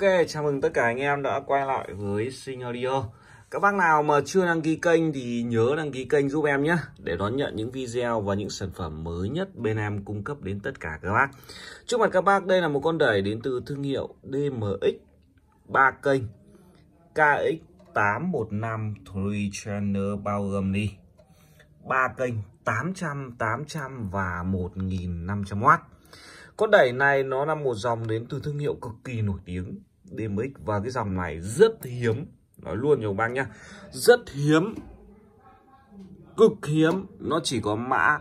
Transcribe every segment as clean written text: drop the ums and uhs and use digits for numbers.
Chào mừng tất cả anh em đã quay lại với Sinh Audio. Các bác nào mà chưa đăng ký kênh thì nhớ đăng ký kênh giúp em nhé, để đón nhận những video và những sản phẩm mới nhất bên em cung cấp đến tất cả các bác. Trước mặt các bác, đây là một con đẩy đến từ thương hiệu DMX 3 kênh KX815 3 channel, bao gồm đi 3 kênh 800, 800 và 1500W. Con đẩy này nó là một dòng đến từ thương hiệu cực kỳ nổi tiếng DMX, và cái dòng này rất hiếm, nói luôn nhiều bác nhá, rất hiếm, cực hiếm. Nó chỉ có mã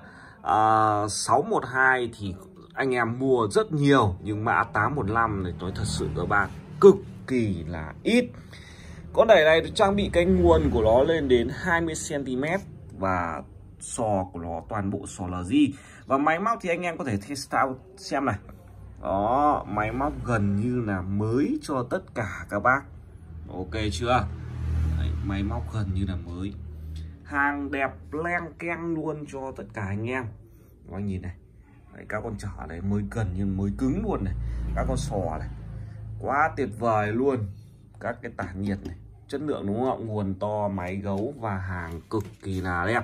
612 thì anh em mua rất nhiều, nhưng mã 815 này nói thật sự các bác cực kỳ là ít. Con đẩy này trang bị cái nguồn của nó lên đến 20 cm và sò của nó toàn bộ sò LG. Và máy móc thì anh em có thể test out xem này. Đó, máy móc gần như là mới cho tất cả các bác. Ok chưa? Đấy, máy móc gần như là mới. Hàng đẹp len keng luôn cho tất cả anh em. Các anh nhìn này. Đấy, các con chỏ này mới gần như mới cứng luôn này. Các con sò này. Quá tuyệt vời luôn. Các cái tản nhiệt này. Chất lượng đúng không? Nguồn to, máy gấu và hàng cực kỳ là đẹp.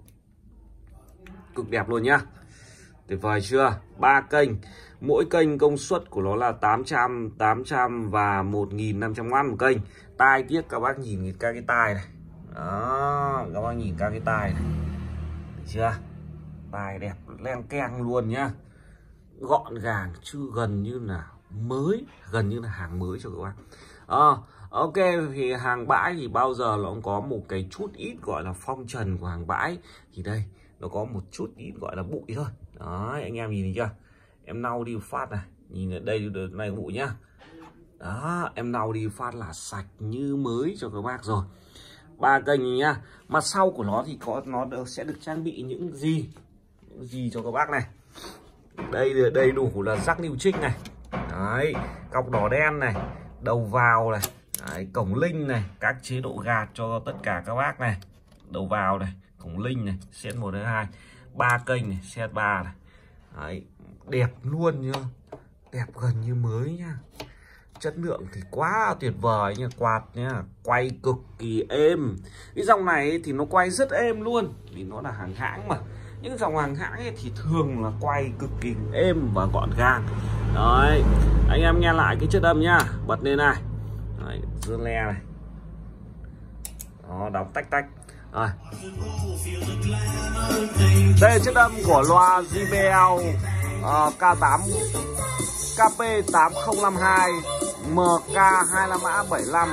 Cực đẹp luôn nhá. Tuyệt vời chưa? 3 kênh. Mỗi kênh công suất của nó là 800, 800 và 1500W một kênh. Tai tiếc các bác nhìn các cái tai này. Đó, các bác nhìn các cái tai này. Được chưa? Tai đẹp len keng luôn nhá. Gọn gàng chứ gần như là mới, gần như là hàng mới cho các bác. Ok, thì hàng bãi thì bao giờ nó cũng có một cái chút ít gọi là phong trần của hàng bãi. Thì đây, nó có một chút ít gọi là bụi thôi. Đấy, anh em nhìn thấy chưa? Em lau đi phát này, nhìn ở đây này bụi nhá. Đó, em lau đi phát là sạch như mới cho các bác rồi. 3 kênh nhá. Mặt sau của nó thì nó sẽ được trang bị những gì cho các bác này. Đây đầy đủ là rắc niu trích này. Đấy, cọc đỏ đen này, đầu vào này, đấy, cổng linh này, các chế độ gạt cho tất cả các bác này. Đầu vào này, cổng linh này, set 1 đến 2, 3 kênh này, set 3 này. Đấy, đẹp luôn nhá. Đẹp gần như mới nhá. Chất lượng thì quá tuyệt vời nha, quạt nhá, quay cực kỳ êm. Cái dòng này thì nó quay rất êm luôn, vì nó là hàng hãng mà. Những dòng hàng hãng ấy thì thường là quay cực kỳ êm và gọn gàng. Đấy, anh em nghe lại cái chất âm nhá, bật lên này. Đấy, dương le này. Đó, đóng tách tách. Rồi. Đây là chất âm của loa JBL K8 KP8052 MK25A75.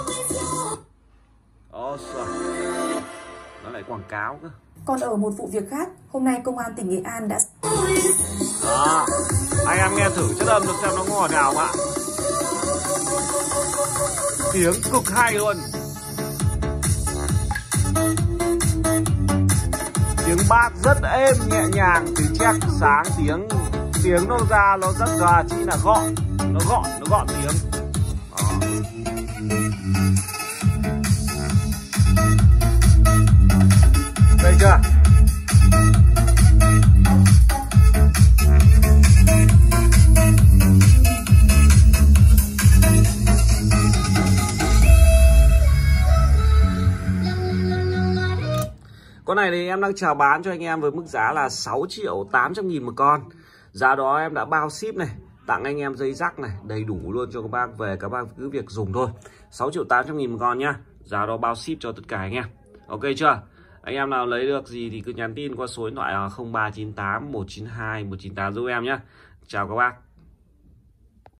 Nó lại quảng cáo cơ. Còn ở một vụ việc khác, hôm nay công an tỉnh Nghệ An đã... Đó, anh em nghe thử chất âm được xem nó ngọt nào không ạ? Tiếng cực hay luôn. Tiếng bass rất êm nhẹ nhàng, từ check sáng tiếng nó ra nó rất là chỉ là gọn, nó gọn tiếng. Đó. Đây chưa? Con này thì em đang chào bán cho anh em với mức giá là 6.800.000 một con. Giá đó em đã bao ship này, tặng anh em dây rắc này, đầy đủ luôn cho các bác về, các bác cứ việc dùng thôi. 6.800.000 một con nhá. Giá đó bao ship cho tất cả anh em. Ok chưa? Anh em nào lấy được gì thì cứ nhắn tin qua số điện thoại 0398 192 198 giúp em nhé. Chào các bác.